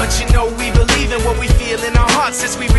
But you know we believe in what we feel in our hearts as we